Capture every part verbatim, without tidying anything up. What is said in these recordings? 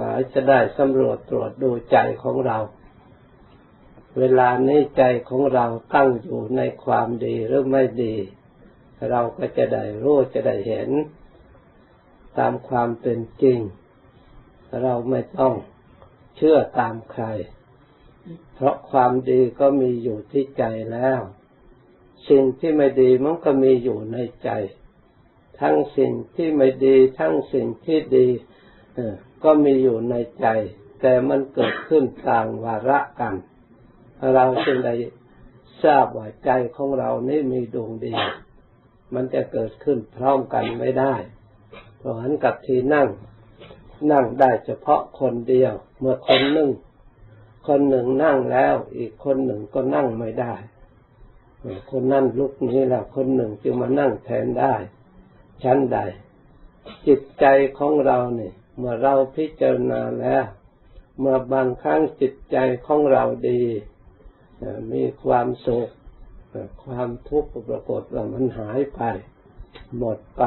หลายจะได้สำรวจตรวจดูใจของเราเวลานี้ใจของเราตั้งอยู่ในความดีหรือไม่ดีเราก็จะได้รู้จะได้เห็นตามความเป็นจริงเราไม่ต้องเชื่อตามใครเพราะความดีก็มีอยู่ที่ใจแล้วสิ่งที่ไม่ดีมันก็มีอยู่ในใจทั้งสิ่งที่ไม่ดีทั้งสิ่งที่ดีก็มีอยู่ในใจแต่มันเกิดขึ้นต่างวาระกันเราจึงได้ทราบว่าใจของเรานี่มีดวงดีมันจะเกิดขึ้นพร้อมกันไม่ได้เพราะฉะนั้นกับที่นั่งนั่งได้เฉพาะคนเดียวเมื่อคนหนึ่งคนหนึ่งนั่งแล้วอีกคนหนึ่งก็นั่งไม่ได้คนนั่นลุกนี้แล้วคนหนึ่งจึงมานั่งแทนได้ชั้นใดจิตใจของเราเนี่ยเมื่อเราพิจารณาแล้วเมื่อบางครั้งจิตใจของเราดีมีความสุขความทุกข์ปรากฏว่ามันหายไปหมดไป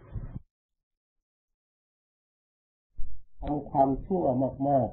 ทำความชั่วมาก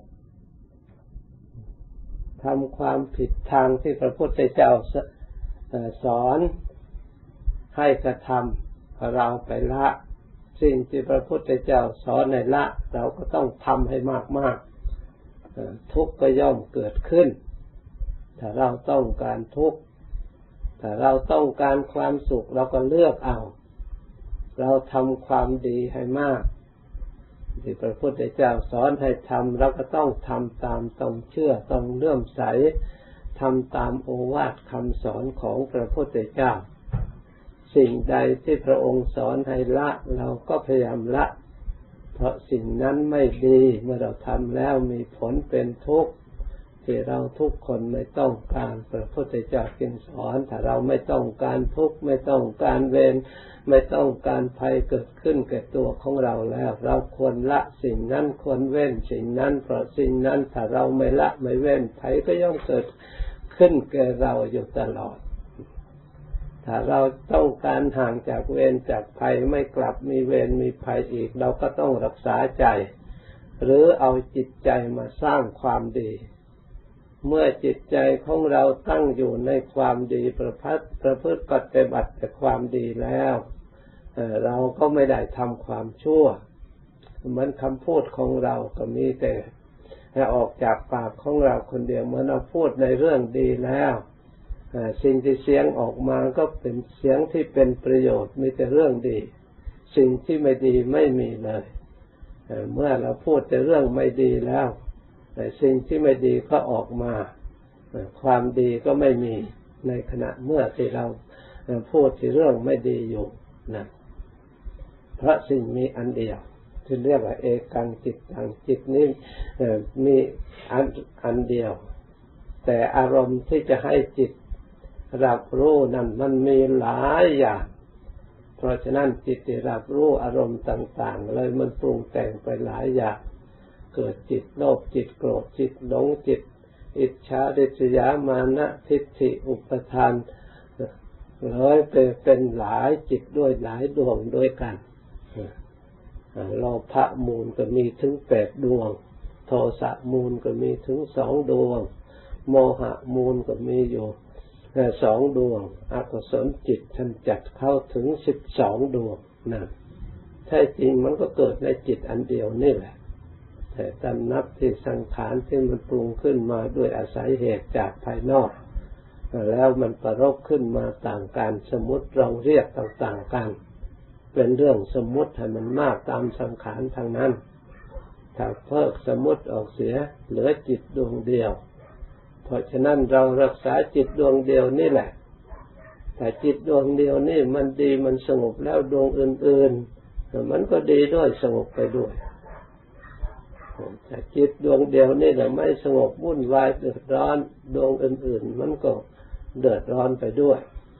ๆทำความผิดทางที่พระพุทธเจ้าสอนให้กระทำเราไปละสิ่งที่พระพุทธเจ้าสอนในละเราก็ต้องทำให้มากๆทุกข์ก็ย่อมเกิดขึ้นถ้าเราต้องการทุกข์ถ้าเราต้องการความสุขเราก็เลือกเอาเราทำความดีให้มากที่พระพุทธเจ้าสอนให้ทำเราก็ต้องทำตามต้องเชื่อต้องเลื่อมใสทำตามโอวาทคำสอนของพระพุทธเจ้าสิ่งใดที่พระองค์สอนให้ละเราก็พยายามละเพราะสิ่งนั้นไม่ดีเมื่อเราทำแล้วมีผลเป็นทุกข์ที่เราทุกคนไม่ต้องการพระพุทธเจ้าจึงสอนถ้าเราไม่ต้องการทุกข์ไม่ต้องการเวรไม่ต้องการภัยเกิดขึ้นแก่ตัวของเราแล้วเราควรละสิ่งนั้นควรเว้นสิ่งนั้นเพราะสิ่งนั้นถ้าเราไม่ละไม่เว้นภัยก็ย่อมเกิดขึ้นแก่เราอยู่ตลอดถ้าเราต้องการห่างจากเวรจากภัยไม่กลับมีเวรมีภัยอีกเราก็ต้องรักษาใจหรือเอาจิตใจมาสร้างความดีเมื่อจิตใจของเราตั้งอยู่ในความดีประพฤติประพฤติปฏิบัติแต่ความดีแล้วเราก็ไม่ได้ทำความชั่วเหมือนคำพูดของเราก็มีแต่ออกจากปากของเราคนเดียวเมื่อเราพูดในเรื่องดีแล้วสิ่งที่เสียงออกมาก็เป็นเสียงที่เป็นประโยชน์มีแต่เรื่องดีสิ่งที่ไม่ดีไม่มีเลยเมื่อเราพูดแต่เรื่องไม่ดีแล้วแต่สิ่งที่ไม่ดีก็ออกมาความดีก็ไม่มีในขณะเมื่อที่เราพูดที่เรื่องไม่ดีอยู่นะเพราะสิ่งมีอันเดียวที่เรียกว่าเอกังจิตตังจิตนี้มีอันอันเดียวแต่อารมณ์ที่จะให้จิตรับรู้นั้นมันมีหลายอย่างเพราะฉะนั้นจิตที่รับรู้อารมณ์ต่างๆเลยมันปรุงแต่งไปหลายอย่างเกิดจิตโลภจิตโกรธจิตหลงจิตอิจฉาริษยามานะทิฏฐิอุปทานเลยเป็นหลายจิตด้วยหลายดวงด้วยกันโลภะมูลก็มีถึงแปดดวงโทสะมูลก็มีถึงสองดวงโมหะมูลก็มีอยู่สองดวงอกุศลจิตท่านจัดเข้าถึงสิบสองดวงนั่นแท้จริงมันก็เกิดในจิตอันเดียวนี่แหละแต่ตามนับที่สังขารที่มันปรุงขึ้นมาด้วยอาศัยเหตุจากภายนอกแล้วมันประรบขึ้นมาต่างกันสมมุติเราเรียกต่างๆกันเป็นเรื่องสมมุติให้มันมากตามสังขารทางนั้นถ้าเพิกสมมุติออกเสียเหลือจิตดวงเดียวเพราะฉะนั้นเรารักษาจิตดวงเดียวนี่แหละแต่จิตดวงเดียวนี่มันดีมันสงบแล้วดวงอื่นๆมันก็ดีด้วยสงบไปด้วยแต่จิตดวงเดียวนี่แหละไม่สงบวุ่นวายเดือดร้อนดวงอื่นๆมันก็เดือดร้อนไปด้วย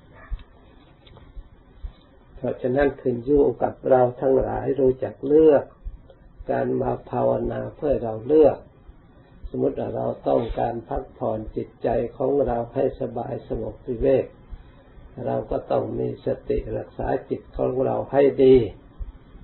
เพราะฉะนั้นขึ้นอยู่กับเราทั้งหลายรู้จักเลือกการมาภาวนาเพื่อเราเลือกสมมติว่าเราต้องการพักผ่อนจิตใจของเราให้สบายสงบวิเวกเราก็ต้องมีสติรักษาจิตของเราให้ดี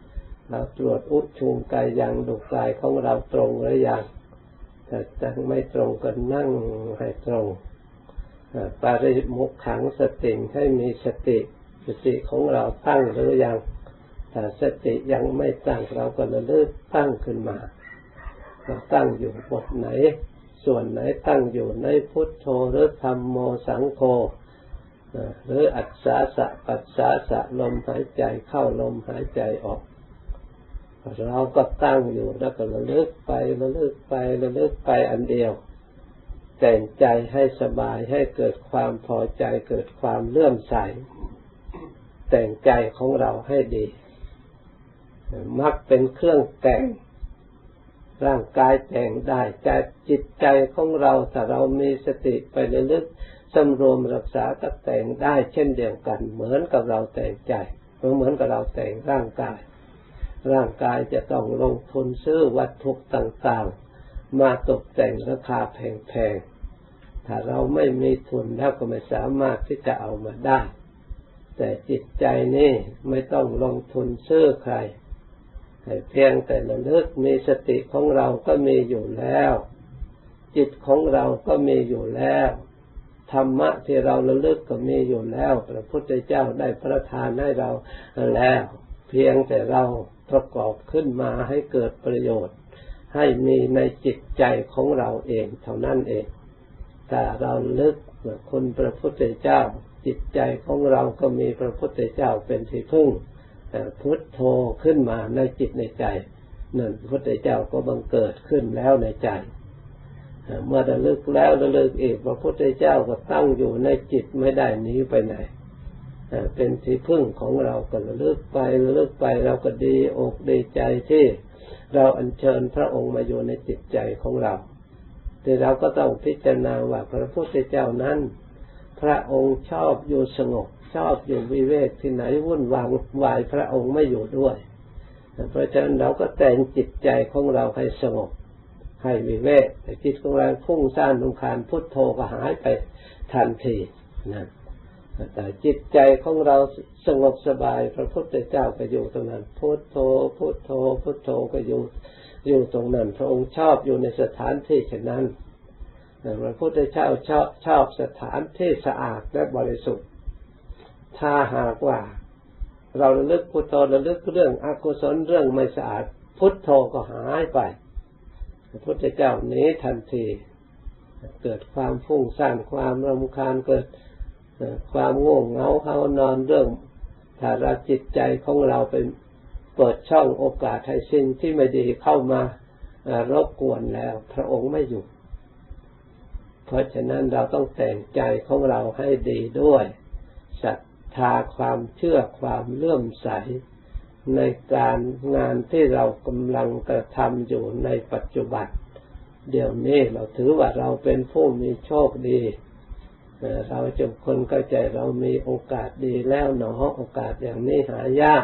เราตรวจอุชุงกายยังดูกายของเราตรงหรือยังแต่ยังไม่ตรงก็นั่งให้ตรงปาริมุขขังสติให้มีสติสติของเราตั้งหรือยังถ้าสติยังไม่ตั้งเราก็ระลึกตั้งขึ้นมาเราตั้งอยู่บทไหนส่วนไหนตั้งอยู่ในพุทโธหรือธัมโมสังโฆหรืออัศสาสะปัสสาสะลมหายใจเข้าลมหายใจออกเราก็ตั้งอยู่แล้วก็ระลึกไประลึกไประลึกไปอันเดียวแต่งใจให้สบายให้เกิดความพอใจเกิดความเลื่อมใสแต่งใจของเราให้ดีมักเป็นเครื่องแต่งร่างกายแต่งได้แต่จิตใจของเราถ้าเรามีสติไประลึกสำรวมรักษาก็แต่งได้เช่นเดียวกันเหมือนกับเราแต่งใจเหมือนกับเราแต่งร่างกายร่างกายจะต้องลงทุนซื้อวัตถุต่างๆมาตกแต่งราคาแพงๆถ้าเราไม่มีทุนแล้วก็ไม่สามารถที่จะเอามาได้แต่จิตใจนี่ไม่ต้องลงทุนซื้อใครเพียงแต่ระลึกมีสติของเราก็มีอยู่แล้วจิตของเราก็มีอยู่แล้วธรรมะที่เราระลึกก็มีอยู่แล้วพระพุทธเจ้าได้ประทานให้เราแล้วเพียงแต่เราประกอบขึ้นมาให้เกิดประโยชน์ให้มีในจิตใจของเราเองเท่านั้นเองแต่เราลึกคุณพระพุทธเจ้าจิตใจของเราก็มีพระพุทธเจ้าเป็นที่พึ่งพุทโธขึ้นมาในจิตในใจนั่นพระพุทธเจ้าก็บังเกิดขึ้นแล้วในใจเมื่อระลึกแล้วระลึกอีกพระพุทธเจ้าก็ตั้งอยู่ในจิตไม่ได้หนีไปไหนเป็นที่พึ่งของเราก็ระลึกไประลึกไปเราก็ดีอกดีใจที่เราอัญเชิญพระองค์มาอยู่ในจิตใจของเราแต่เราก็ต้องพิจารณาว่าพระพุทธเจ้านั้นพระองค์ชอบอยู่สงบชอบอยู่วิเวกที่ไหนวุ่นวายพระองค์ไม่อยู่ด้วยเพราะฉะนั้นเราก็แต่งจิตใจของเราให้สงบให้วิเวกแต่จิตของเราพุ่งซ่านรำคาญพุทโธก็หายไปทันทีนั่นแต่จิตใจของเราสงบสบายพระพุทธเจ้าก็อยู่ตรงนั้นพุทโธพุทโธพุทโธก็อยู่อยู่ตรงนั้นพระองค์ชอบอยู่ในสถานที่เช่นนั้นพระพุทธเจ้าชอบชอบสถานที่สะอาดและบริสุทธิ์ถ้าหากว่าเราระลึกพุทโธระลึกเรื่องอกุศลเรื่องไม่สะอาดพุทโธก็หายไปพระพุทธเจ้าหนีทันทีเกิดความฟุ้งซ่านความรำคาญเกิดความง่วงเหงาเฮานอนเรื่องถ้าเราจิตใจของเราเป็นเปิดช่องโอกาสให้สิ่งที่ไม่ดีเข้ามารบกวนแล้วพระองค์ไม่อยู่เพราะฉะนั้นเราต้องแต่งใจของเราให้ดีด้วยศรัทธาความเชื่อความเลื่อมใสในการงานที่เรากำลังกระทำอยู่ในปัจจุบันเดี๋ยวนี้เราถือว่าเราเป็นผู้มีโชคดีเราจงคนเข้าใจเรามีโอกาสดีแล้วหนอโอกาสอย่างนี้หายาก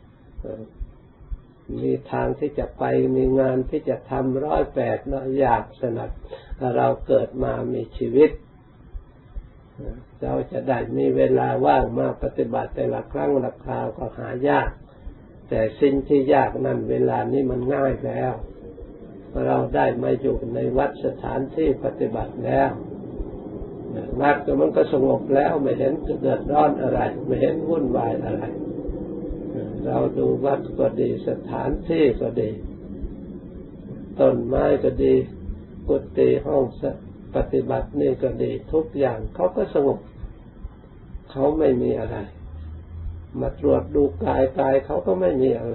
มีทางที่จะไปมีงานที่จะทำร้อยแปดน้อยอยากสนับเราเกิดมามีชีวิตเราจะได้มีเวลาว่างมาปฏิบัติแต่ละครั้งละคราวก็หายากแต่สิ่งที่ยากนั้นเวลานี้มันง่ายแล้วเราได้มาอยู่ในวัดสถานที่ปฏิบัติแล้ววัดก็มันก็สงบแล้วไม่เห็นเดือดร้อนอะไรไม่เห็นวุ่นวายอะไรเราดูวัดก็ดีสถานที่ก็ดีต้นไม้ก็ดีกุฏิห้องปฏิบัตินี่ก็ดีทุกอย่างเขาก็สงบเขาไม่มีอะไรมาตรวจดูกายกายเขาก็ไม่มีอะไร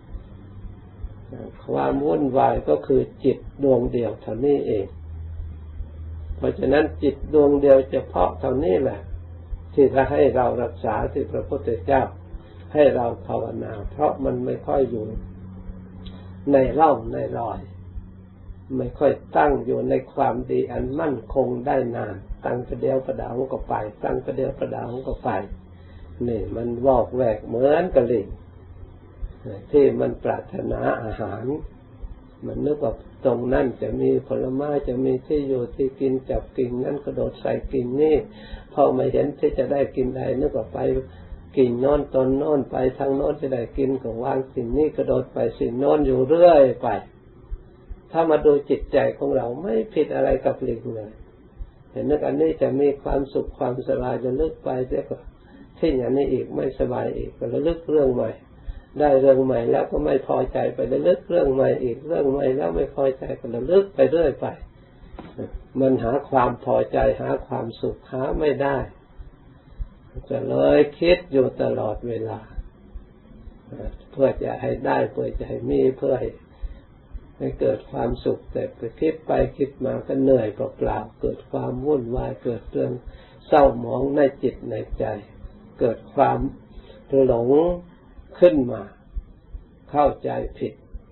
ความวุ่นวายก็คือจิตดวงเดียวเท่านี้เองเพราะฉะนั้นจิตดวงเดียวเฉพาะเท่านี้แหละที่จะให้เรารักษาที่พระพุทธเจ้าให้เราภาวนาเพราะมันไม่ค่อยอยู่ในร่องในรอยไม่ค่อยตั้งอยู่ในความดีอันมั่นคงได้นานตั้งประเดี๋ยวประดาวก็ไปตั้งประเดี๋ยวประดาวก็ไปนี่มันวอกแวกเหมือนกระลิงที่มันปรารถนาอาหารมันนึกว่าตรงนั้นจะมีผลไม้จะมีที่อยู่ที่กินจับกิ่งนั้นกระโดดใส่กิ่งนี่พอไม่เห็นที่จะได้กินใดนึกว่าไปกิ่งโน้นต้นโน้นไปทางโน้นจะได้กินก็วางสิ่งนี้กระโดดไปสิ่งโน้นอยู่เรื่อยไปถ้ามาดูจิตใจของเราไม่ผิดอะไรกับลิงเลยเห็นนึกอันนี้จะมีความสุขความสบายจะลึกไปเสียก็ทิ้งอันนี้อีกไม่สบายอีกก็ระลึกเรื่องใหม่ได้เรื่องใหม่แล้วก็ไม่พอใจไประลึกเรื่องใหม่อีกเรื่องใหม่แล้วไม่พอใจก็ระลึกไปเรื่อยไปมันหาความพอใจหาความสุขหาไม่ได้จะเลยคิดอยู่ตลอดเวลาเพื่อจะให้ได้เพื่อจะให้มีเพื่อให้ให้เกิดความสุขแต่ไปคิดไปคิดมาก็เหนื่อยเปล่าๆเกิดความวุ่นวายเกิดเรื่องเศร้าหมองในจิตในใจเกิดความหลงขึ้นมาเข้าใจผิด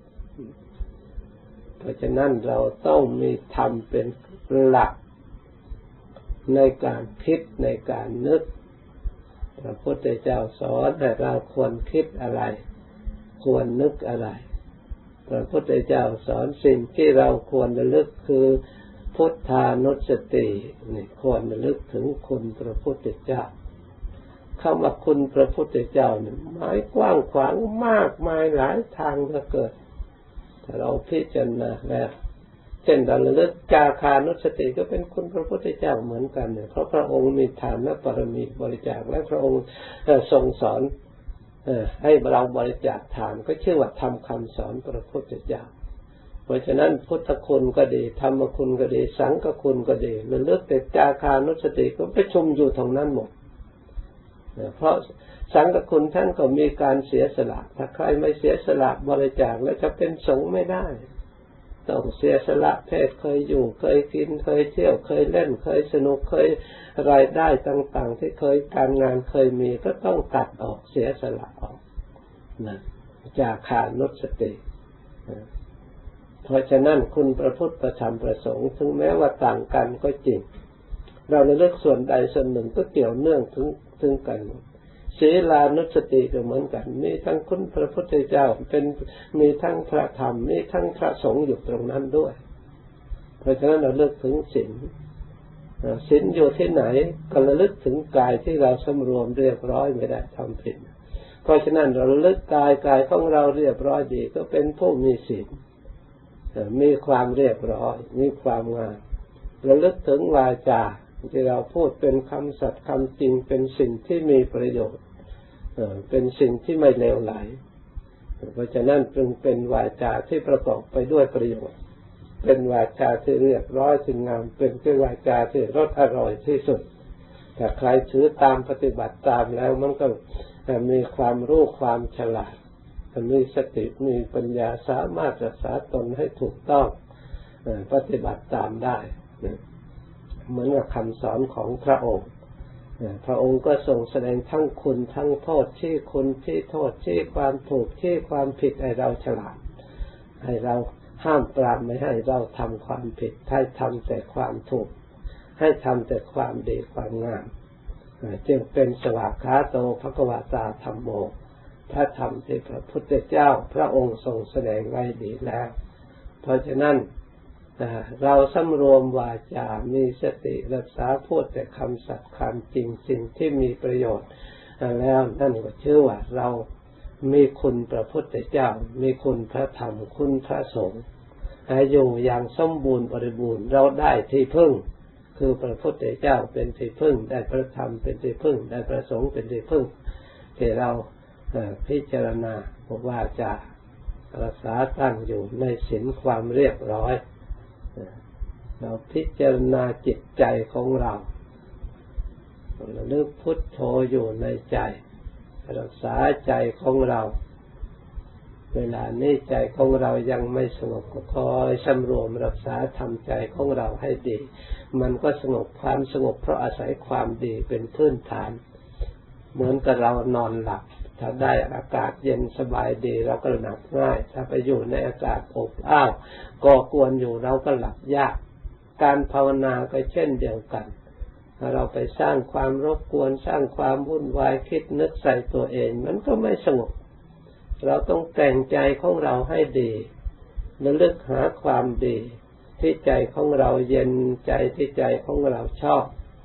เพราะฉะนั้นเราต้องมีธรรมเป็นหลักในการคิดในการนึกพระพุทธเจ้าสอนให้เราควรคิดอะไรควรนึกอะไรพระพุทธเจ้าสอนสิ่งที่เราควรระลึกคือพุทธานุสตินี่ควรระลึกถึงคุณพระพุทธเจ้าคำว่าคุณพระพุทธเจ้าเนี่ยหมายกว้างขวางมากมายหลายทางเหลือเกินถ้าเราพิจารณาแล้วเช่นเราระลึกจาคานุสติก็เป็นคุณพระพุทธเจ้าเหมือนกันเนี่ยเพราะพระองค์มีฐานบารมีบริจาคและพระองค์ทรงสอนให้เราบริจาคทานก็ชื่อว่าทำคำสอนพระพุทธเจ้าเพราะฉะนั้นพุทธคุณก็ดีธรรมคุณก็ดีสังฆคุณก็ดีระลึกแต่จาคานุสติก็ประชุมอยู่ตรงนั้นหมดเพราะสังฆคุณท่านก็มีการเสียสละถ้าใครไม่เสียสละบริจาคแล้วจะเป็นสงฆ์ไม่ได้ต้องเสียสละเพศเคยอยู่เคยกินเคยเที่ยวเคยเล่นเคยสนุกเคยรายได้ต่างๆที่เคยการงานเคยมีก็ต้องตัดออกเสียสละออกนะจาคานุสติเพราะฉะนั้นคุณพระพุทธประธรรมประสงค์ถึงแม้ว่าต่างกันก็จริงเราเลือกส่วนใดส่วนหนึ่งก็เกี่ยวเนื่องถึงถึงกันศีลานุสติก็เหมือนกันมีทั้งคุณพระพุทธเจ้าเป็นมีทั้งพระธรรมมีทั้งพระสงฆ์อยู่ตรงนั้นด้วยเพราะฉะนั้นเราเลือกถึงศีลศีลอยู่ที่ไหนก็ระลึกถึงกายที่เราสำรวมเรียบร้อยไม่ได้ทำผิดเพราะฉะนั้นเราระลึกกายกายของเราเรียบร้อยดีก็เป็นผู้มีศีลมีความเรียบร้อยมีความงามระลึกถึงวาจาที่เราพูดเป็นคำสัตย์คำจริงเป็นสิ่งที่มีประโยชน์เป็นสิ่งที่ไม่เลวไหลเพราะฉะนั้นจึงเป็นวาจาที่ประกอบไปด้วยประโยชน์เป็นวาจาที่เรียบร้อยสิ่งงามเป็นที่วาจาที่รสอร่อยที่สุดถ้าใครถือตามปฏิบัติตามแล้วมันก็มีความรู้ความฉลาดมีสติมีปัญญาสามารถรักษาตนให้ถูกต้องปฏิบัติตามได้เหมือนกับคำสอนของพระองค์พระองค์ก็ทรงแสดงทั้งคุณทั้งโทษชี้คุณชี้โทษชี้ความถูกชี้ความผิดให้เราฉลาดให้เราห้ามปรามไม่ให้เราทำความผิดให้ทำแต่ความถูกให้ทำแต่ความดีความงามจึงเป็นสวากขาโตภควตาธัมโมพระธรรมที่พระพุทธเจ้าพระองค์ทรงแสดงไว้ดีแล้วเพราะฉะนั้นเราสำรวมวาจามีสติรักษาพูดแต่คำสัตย์คำจริงสิ่งที่มีประโยชน์แล้วนั่นก็ชื่อว่าเรามีคุณพระพุทธเจ้ามีคุณพระธรรมคุณพระสงฆ์อยู่อย่างสมบูรณ์บริบูรณ์เราได้ที่พึ่งคือพระพุทธเจ้าเป็นที่พึ่งได้พระธรรมเป็นที่พึ่งได้พระสงฆ์เป็นที่พึ่งที่เราพิจารณาว่าจะรักษาตั้งอยู่ในศีลความเรียบร้อยเราพิจารณาจิตใจของเราระลึกพุทโธอยู่ในใจรักษาใจของเราเวลานี้ใจของเรายังไม่สงบก็คอยสำรวมรักษาทำใจของเราให้ดีมันก็สงบความสงบเพราะอาศัยความดีเป็นพื้นฐานเหมือนกับเรานอนหลับถ้าได้อากาศเย็นสบายดีเราก็หลับง่ายถ้าไปอยู่ในอากาศอบอ้าวก่อกวนอยู่เราก็หลับยากการภาวนาก็เช่นเดียวกันถ้าเราไปสร้างความรบกวนสร้างความวุ่นวายคิดนึกใส่ตัวเองมันก็ไม่สงบเราต้องแต่งใจของเราให้ดีระลึกหาความดีที่ใจของเราเย็นใจที่ใจของเราชอบ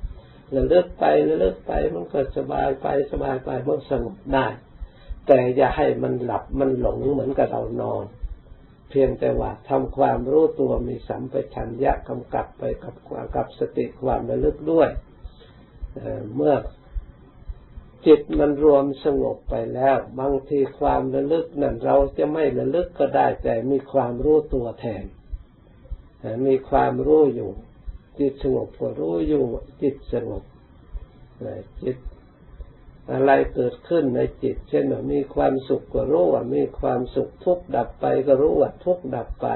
ระลึกไประลึกไปมันก็สบายไปสบายไปมันสงบได้แต่อย่าให้มันหลับมันหลงเหมือนกับเรานอนเพียงแต่ว่าทำความรู้ตัวมีสัมปชัญญะกำกับไปกับกับสติความระลึกด้วยเ, เมื่อจิตมันรวมสงบไปแล้วบางทีความระลึกนั้นเราจะไม่ระลึกก็ได้แต่มีความรู้ตัวแทนมีความรู้อยู่จิตสงบก็รู้อยู่จิตสงบจิตอะไรเกิดขึ้นในจิตเช่นว่ามีความสุขก็รู้ว่ามีความสุขทุกข์ดับไปก็รู้ว่าทุกข์ดับไป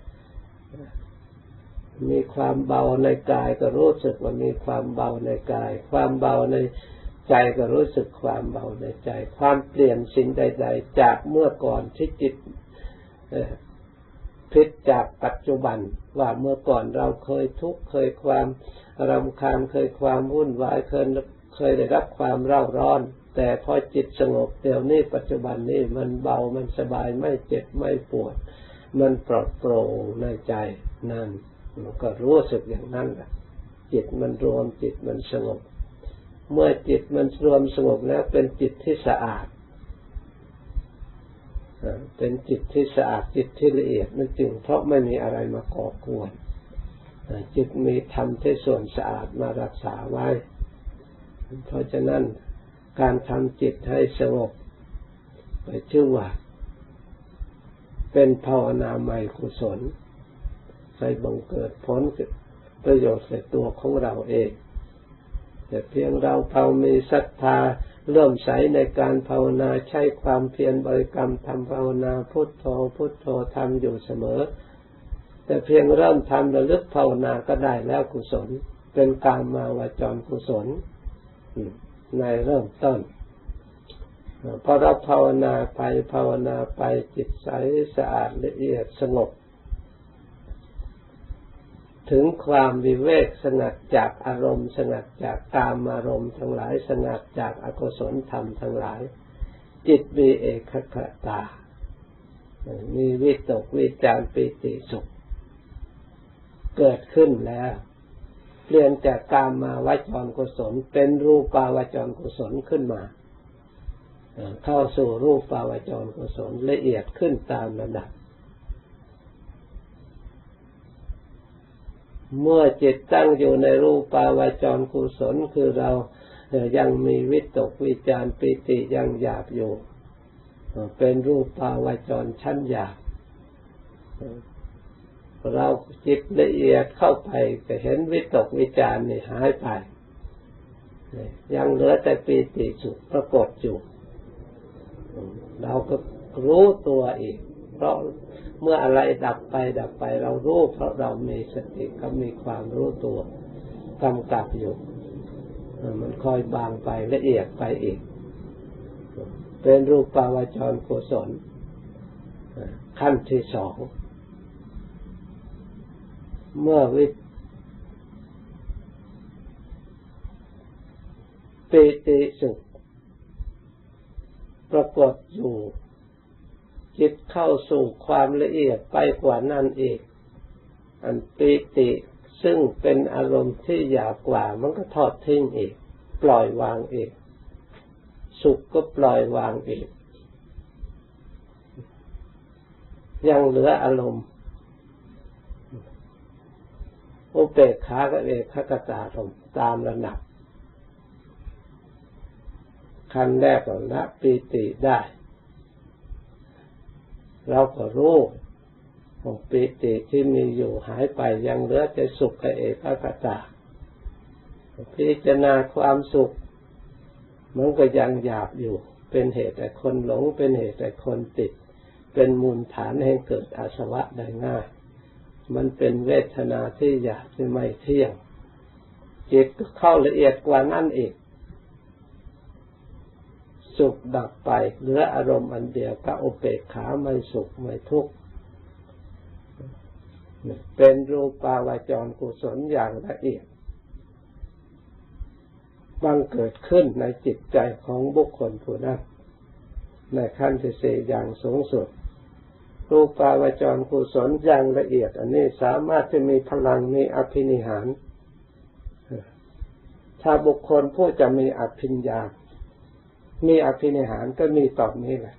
มีความเบาในกายก็รู้สึกว่ามีความเบาในกายความเบาในใจก็รู้สึกความเบาในใจความเปลี่ยนสิ่งใดๆจากเมื่อก่อนที่จิตพลิกจากปัจจุบันว่าเมื่อก่อนเราเคยทุกข์เคยความรำคาญเคยความวุ่นวายเคยเคยได้รับความเร่าร้อนแต่พอจิตสงบเดี๋ยวนี้ปัจจุบันนี้มันเบามันสบายไม่เจ็บไม่ปวดมันปลอดโปร่งในใจนั่นมันก็รู้สึกอย่างนั้นแหละจิตมันรวมจิตมันสงบเมื่อจิตมันรวมสงบแล้วเป็นจิตที่สะอาดเป็นจิตที่สะอาดจิตที่ละเอียดนั่นจึงเพราะไม่มีอะไรมาก่อกวนจิตมีธรรมที่ส่วนสะอาดมารักษาไว้เพราะฉะนั้นการทำจิตให้สงบไปชื่อว่าเป็นภาวนาใหม่กุศลให้บังเกิดผลประโยชน์ในตัวของเราเองแต่เพียงเราเรามีศรัทธาเริ่มใสในการภาวนาใช้ความเพียรบริกรรมทำภาวนาพุทโธพุทโธทำอยู่เสมอแต่เพียงเริ่มทำระลึกภาวนาก็ได้แล้วกุศลเป็นกามาวจรกุศลในเริ่มต้นพอเราภาวนาไปภาวนาไปจิตใสสะอาดละเอียดสงบถึงความวิเวกสงัดจากอารมณ์สงัดจากกามอารมณ์ทั้งหลายสงัดจากอกุศลธรรมทั้งหลายจิตมีเอกคตามีวิตกวิจารปิติสุขเกิดขึ้นแล้วเปลี่ยนจากกามาวจรกุศลเป็นรูปาวจรกุศลขึ้นมาเข้าสู่รูปาวจรกุศลละเอียดขึ้นตามระดับเมื่อจิตตั้งอยู่ในรูปาวจรกุศลคือเรายังมีวิตกวิจารปิติยังหยาบอยู่เป็นรูปาวจรชั้นหยาบเราจิตละเอียดเข้าไปก็เห็นวิตกวิจารนี่หายไปยังเหลือแต่ปิติสุขปรากฏอยู่เราก็รู้ตัวอีกเพราะเมื่ออะไรดับไปดับไปเรารู้เพราะเรามีสติก็มีความรู้ตัวกำกับอยู่มันค่อยบางไปละเอียดไปอีกเป็นรูปาวจรกุศลขั้นที่สองเมื่อวิปิติสุขปรากฏอยู่จิตเข้าสู่ความละเอียดไปกว่านั้นอีกอันปิติซึ่งเป็นอารมณ์ที่หยาบกว่ามันก็ทอดทิ้งอีกปล่อยวางอีกสุขก็ปล่อยวางอีกยังเหลืออารมณ์อุเบกขากับเอกขคตารมณ์ตามระดับขั้นแรกก็ละปิติได้เราก็รู้ของปิติที่มีอยู่หายไปยังเหลือแต่สุขกับเอกขตาพิจารณาความสุขมันก็ยังหยาบอยู่เป็นเหตุให้คนหลงเป็นเหตุให้คนติดเป็นมูลฐานให้เกิดอาสวะได้ง่ายมันเป็นเวทนาที่หยาบที่ไม่เที่ยงจิตก็เข้าละเอียดกว่านั้นอีกสุขดับไปเหลืออารมณ์อันเดียวก็อุเบกขาไม่สุขไม่ทุกข์เป็นรูปาวจรกุศลอย่างละเอียดบังเกิดขึ้นในจิตใจของบุคคลผู้นั้นในขั้นที่สี่อย่างสูงสุดรูปาวจรกุศลอย่างละเอียดอันนี้สามารถจะมีพลังมีอภินิหารทถ้าบุคคลผู้จะมีอภิญญามีอภินิหารก็มีตอนนี้แหละ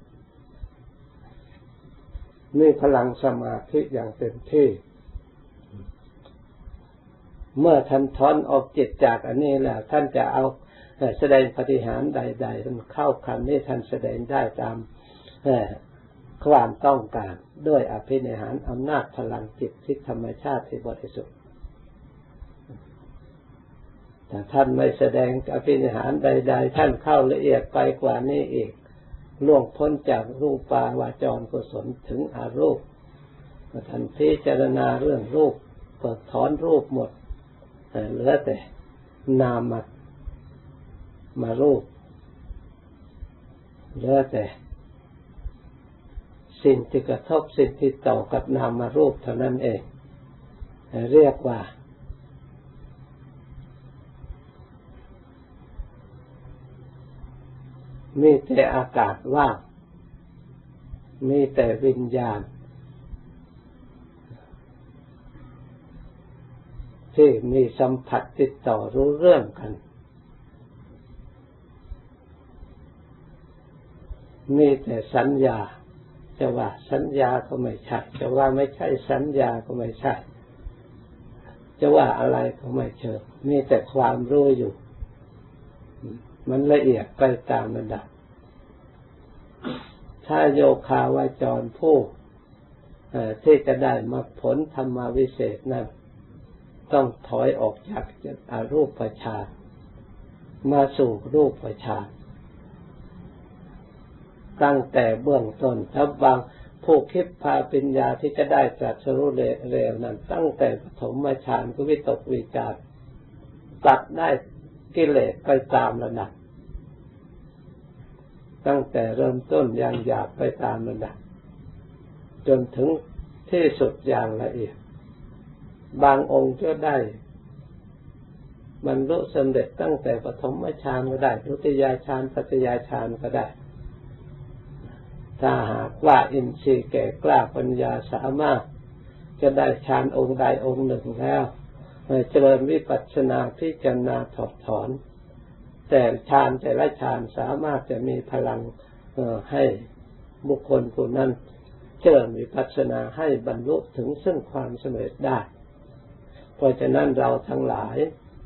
มีพลังสมาธิอย่างเต็มที่เมื่อท่านถอนออกจิตจากอันนี้แล้วท่านจะเอาแสดงปฏิหารใดๆท่านเข้าคำนี้ท่านแสดงได้ตามความต้องการด้วยอภินิหารอำนาจพลังจิตที่ธรรมชาติที่บริสุทธิ์แต่ท่านไม่แสดงอภินิหารใดๆท่านเข้าละเอียดไปกว่านี้อีกล่วงพ้นจากรูปาวาจรกุศลถึงอรูปท่านพิจารณาเรื่องรูปเปิดถอนรูปหมดเหลือแต่นามมามารูปเหลือแต่สิ่งที่กระทบสิ่งที่ต่อกับนามมารูปเท่านั้นเองเรียกว่ามีแต่อากาศว่างมีแต่วิญญาณที่มีสัมผัสติดต่อรู้เรื่องกันมีแต่สัญญาจะว่าสัญญาก็ไม่ใช่จะว่าไม่ใช่สัญญาก็ไม่ใช่จะว่าอะไรก็ไม่เชิงมีแต่ความรู้อยู่มันละเอียดไปตามระดับถ้าโยคาวาจรผู้ที่จะได้มรรคผลธรรมวิเศษนั้นต้องถอยออกจากอรูปฌานมาสู่รูปฌานตั้งแต่เบื้องต้นถ้าบางผู้คิดพาปัญญาที่จะได้ตรัสรู้เร็วนั้นตั้งแต่ปฐมฌานก็วิตกวิจารตัดได้กิเลสไปตามระดับตั้งแต่เริ่มต้นอย่างหยาบไปตามระดับจนถึงที่สุดอย่างละเอียดบางองค์ก็ได้บรรลุสำเร็จตั้งแต่ปฐมฌานก็ได้ทุติยฌานตติยฌานก็ได้ถ้าหากว่าอินทรีย์แก่กล้าปัญญาสามารถจะได้ฌานองค์ใดองค์หนึ่งแล้วเจริญวิปัสสนาพิจารณาถอดถอนแต่ฌานแต่ละฌานสามารถจะมีพลังให้บุคคลผู้นั้นเจริญวิปัสสนาให้บรรลุถึงซึ่งความสำเร็จได้เพราะฉะนั้นเราทั้งหลาย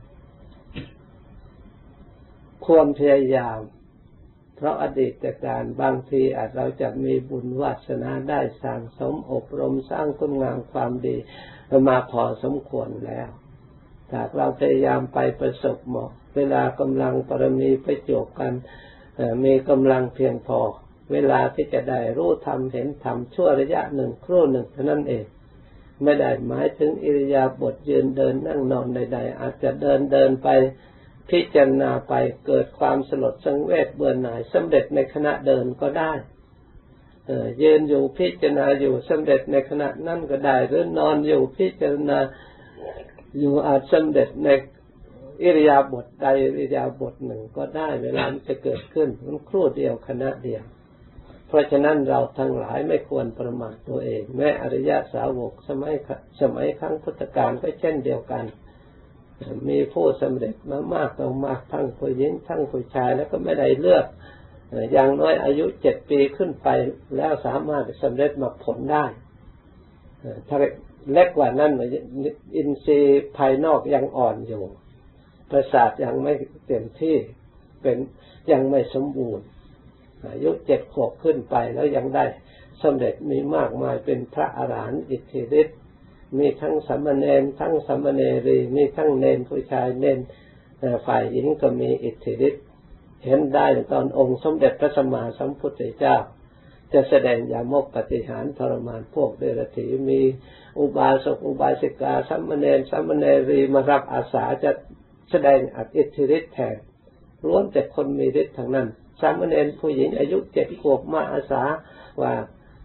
ควรพยายามเพราะอดีตการบางทีอาจเราจะมีบุญวาสนาได้สั่งสมอบรมสร้างคุณงามความดีมาพอสมควรแล้วหากเราพยายามไปประสบเหมาะเวลากำลังปรมีประจบกันมีกำลังเพียงพอเวลาที่จะได้รู้ธรรมเห็นธรรมชั่วระยะหนึ่งครู่หนึ่งเท่านั้นเองไม่ได้หมายถึงอิริยาบถยืนเดินนั่งนอนใดๆอาจจะเดินเดินไปพิจารณาไปเกิดความสลดสังเวชเบื่อหน่ายสำเร็จในขณะเดินก็ได้เอ่อยืนอยู่พิจารณาอยู่สำเร็จในขณะนั้นก็ได้หรือนอนอยู่พิจารณาอยู่อาจสำเร็จในอิริยาบถใดอิริยาบถหนึ่งก็ได้เวลาจะเกิดขึ้นมันครู่เดียวขณะเดียวเพราะฉะนั้นเราทั้งหลายไม่ควรประมาทตัวเองแม้อริยสาวกสมัยสมัยครั้งพุทธกาลก็เช่นเดียวกันมีผู้สำเร็จมามากต่อมากทั้งผู้หญิงทั้งผู้ชายแล้วก็ไม่ได้เลือกอย่างน้อยอายุเจ็ดปีขึ้นไปแล้วสามารถสำเร็จมรรคผลได้ถ้าเล็กกว่านั้นอินทรีย์ภายนอกยังอ่อนอยู่ประสาทยังไม่เต็มที่เป็นยังไม่สมบูรณ์อายุเจ็ดขวบขึ้นไปแล้วยังได้สำเร็จมีมากมายเป็นพระอรหันต์อิทธิฤทธิ์มีทั้งสามเณรทั้งสามเณรีมีทั้งเณรผู้ชายเณรฝ่ายหญิงก็มีอิทธิฤทธิ์เห็นได้ตอนองค์สมเด็จพระสัมมาสัมพุทธเจ้าจะแสดงยามกปฏิหารทรมานพวกเดรัจฉีมีอุบาสกอุบาสิกาสามเณรสามเณรีมารับอาสาจะแสดงอิทธิฤทธิ์แทนล้วนแต่คนมีฤทธิ์ทั้งนั้นสามเณรผู้หญิงอายุเจ็ดขวบมาอาสาว่า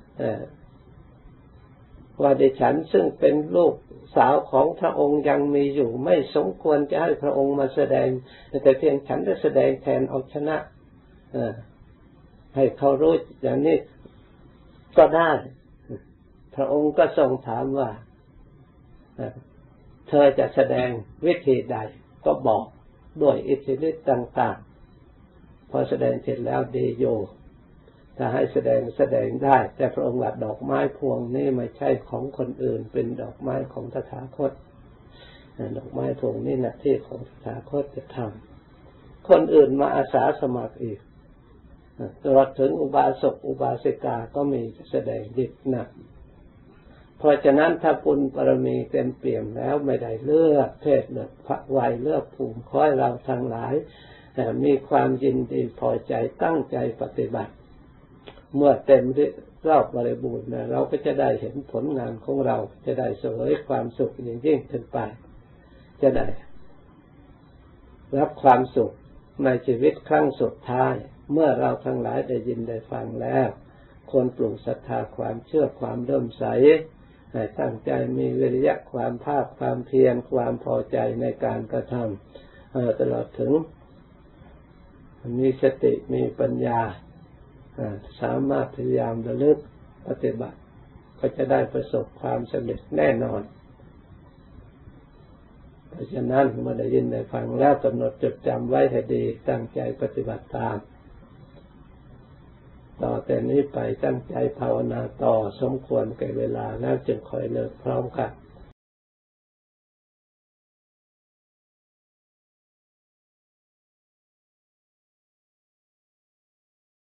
ว่าดิฉันซึ่งเป็นลูกสาวของพระองค์ยังมีอยู่ไม่สมควรจะให้พระองค์มาแสดงแต่เพียงฉันได้แสดงแทนเอาชนะให้เขารู้อย่างนี้ก็ได้พระองค์ก็ทรงถามว่าเธอจะแสดงวิธีใดก็บอกด้วยอิทธิฤทธิ์ต่างๆพอแสดงเสร็จแล้วดีโยถ้าให้แสดงแสดงได้แต่พระองค์ว่าดอกไม้พวงนี้ไม่ใช่ของคนอื่นเป็นดอกไม้ของตถาคตดอกไม้พวงนี้หน้าที่ของตถาคตจะทำคนอื่นมาอาสาสมัครอีกตลอดถึงอุบาสกอุบาสิกาก็มีแสดงฤทธิ์หนักเพราะฉะนั้นถ้าปุญปรมีเต็มเปี่ยมแล้วไม่ได้เลือกเพศเลือกวัยเลือกภูมิขอให้เราทั้งหลายมีความยินดีพอใจตั้งใจปฏิบัติเมื่อเต็มรอบบริบูรณ์เราก็จะได้เห็นผลงานของเราจะได้เสวยความสุขยิ่งยิ่งขึ้นไปจะได้รับความสุขในชีวิตครั้งสุดท้ายเมื่อเราทั้งหลายได้ยินได้ฟังแล้วคนปลูกศรัทธาความเชื่อความเริ่มใสให้ตั้งใจมีวิริยะความภาคความเพียรความพอใจในการกระทำตลอดถึงมีสติมีปัญญาสามารถพยายามระลึกปฏิบัติก็จะได้ประสบความสำเร็จแน่นอนเพราะฉะนั้นเมื่อได้ยินได้ฟังแล้วกำหนดจดจำไว้ให้ดีตั้งใจปฏิบัติตามต่อแต่นี้ไปตั้งใจภาวนาต่อสมควรแก่เวลาแล้วจึงค่อยเลิกพร้อมกัน